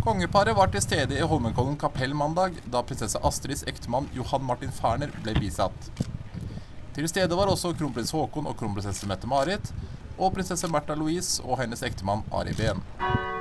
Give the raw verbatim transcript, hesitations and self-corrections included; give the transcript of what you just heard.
Kongeparet var til stede i Holmenkollen kapell mandag, da prinsesse Astrids ektemann Johan Martin Ferner ble bisatt. Til stede var også kronprins Håkon og kronprinsesse Mette-Marit, og prinsesse Märtha Louise og hennes ektemann Ari Behn.